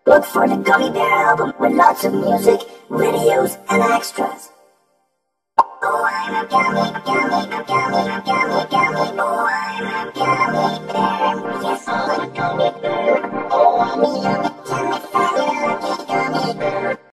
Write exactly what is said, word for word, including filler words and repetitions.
Look for the Gummy Bear album with lots of music, videos, and extras. Oh, I'm a gummy, gummy, gummy, gummy, gummy. Oh, I'm a gummy bear. Yes, I'm a gummy bear. Oh, I'm a